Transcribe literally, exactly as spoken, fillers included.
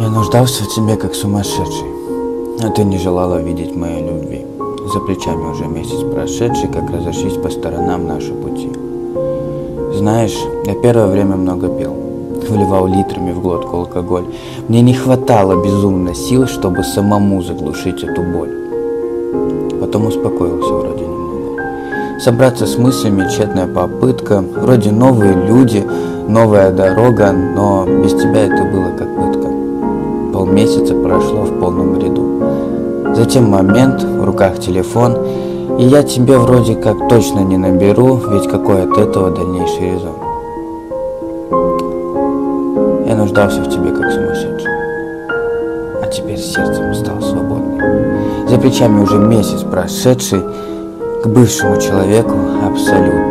Я нуждался в тебе, как сумасшедший, а ты не желала видеть моей любви. За плечами уже месяц прошедший, как разошлись по сторонам наши пути. Знаешь, я первое время много пил, вливал литрами в глотку алкоголь. Мне не хватало безумно сил, чтобы самому заглушить эту боль. Потом успокоился вроде немного. Собраться с мыслями — тщетная попытка. Вроде новые люди, новая дорога, но без тебя это было как пытка. Полмесяца прошло в полном бреду. Затем момент, в руках телефон, и я тебе вроде как точно не наберу, ведь какой от этого дальнейший резон? Я нуждался в тебе, как сумасшедший, а теперь сердцем стал свободным. За плечами уже месяц прошедший, к бывшему человеку абсолютно